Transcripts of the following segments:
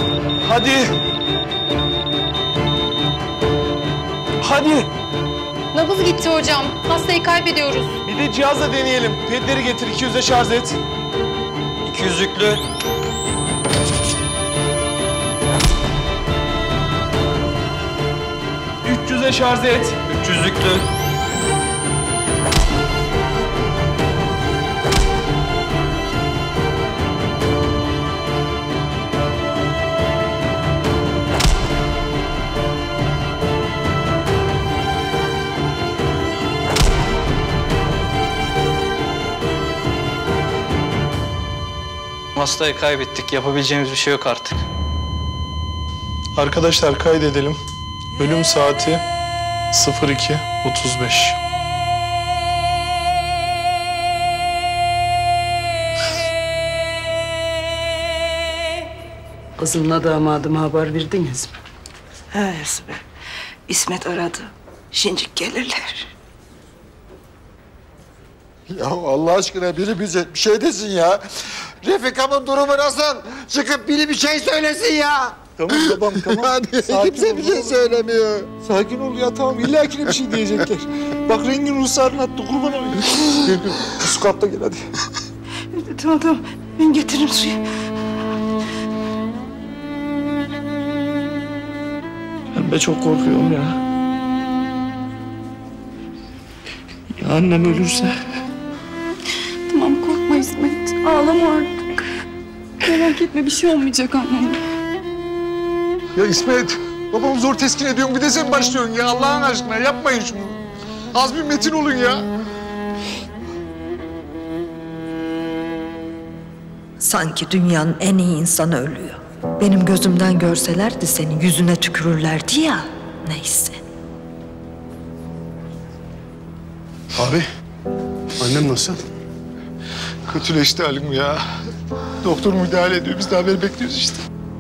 Hadi. Hadi. Nabız gitti hocam. Hastayı kaybediyoruz. Bir de cihazla deneyelim. Pedleri getir, 200'e şarj et. 200'lüklü. 300'e şarj et. 300'lüklü. Hastayı kaybettik. Yapabileceğimiz bir şey yok artık. Arkadaşlar kaydedelim. Ölüm saati 02:35. Kızımla damadıma haber verdiniz mi? He Esme. İsmet aradı. Şincik gelirler. Ya Allah aşkına biri bize bir şey desin ya. Refika'mın durumu nasıl? Çıkıp biri bir şey söylesin ya. Tamam babam tamam. Hadi kimse bir şey söylemiyor. Sakin ol ya tamam. İlla ki bir şey diyecekler. Bak rengin ruhsarını attı kurban olayım. Su kap da gel hadi. Tamam. Ben getiririm suyu. Ben de çok korkuyorum ya. Ya annem ölürse? Tamam korkma İsmet. Ağlama artık. Merak etme bir şey olmayacak annene. Ya İsmet, babamı zor teskin ediyorum. Bir de sen başlıyorsun ya Allah'ın aşkına. Yapmayın şunu. Az bir metin olun ya. Sanki dünyanın en iyi insanı ölüyor. Benim gözümden görselerdi senin yüzüne tükürürlerdi ya. Neyse. Abi, annem nasıl? Kötüleşti halim ya. Doktor müdahale ediyor. Biz de haber bekliyoruz işte.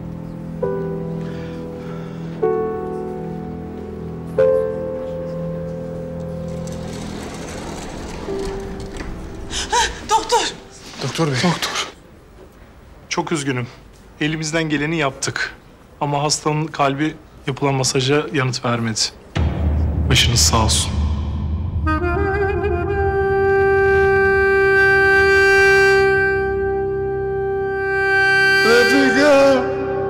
Doktor. Doktor bey. Doktor. Çok üzgünüm. Elimizden geleni yaptık. Ama hastanın kalbi yapılan masaja yanıt vermedi. Başınız sağ olsun. Refika.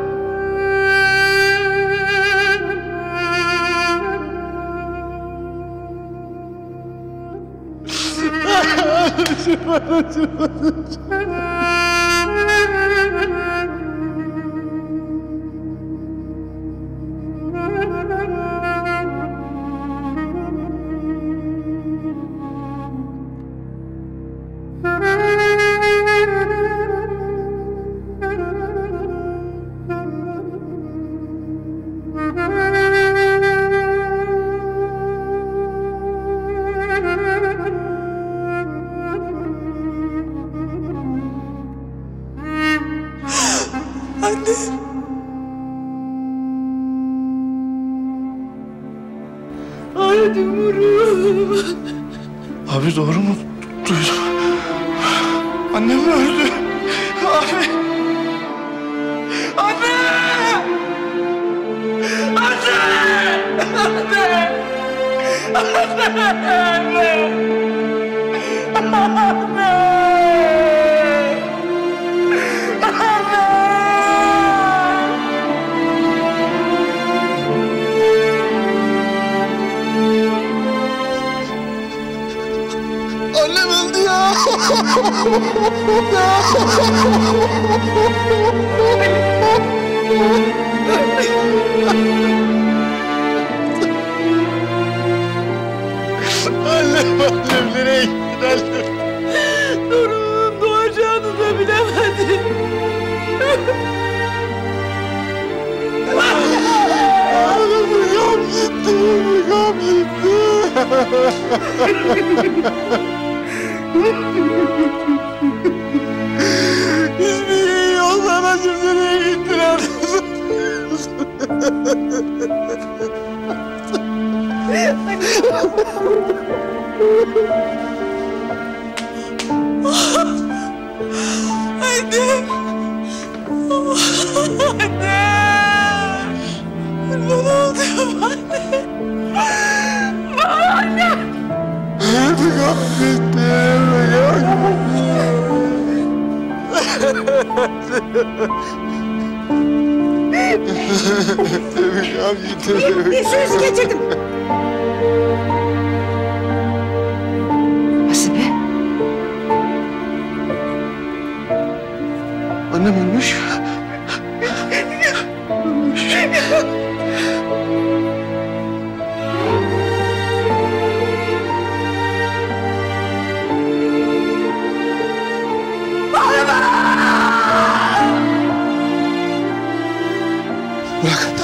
Abi doğru mu duydum? Annem mi öldü? Abi! Anne! Annem öldü ya. Annem nereye gittin annem? Torunun doğacağını da bilemedim. Rüyam gitti, rüyam gitti. Hiçbir yollara şimdi nereye gittiler? Anne. Anne. Refikam gitti. Bir söz getirdim. Hasibe. Annem ölmüş.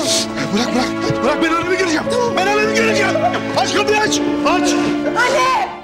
Bırak ben önüme gireceğim. Ben önüme gireceğim. Aç kapıyı aç. Aç. Ali!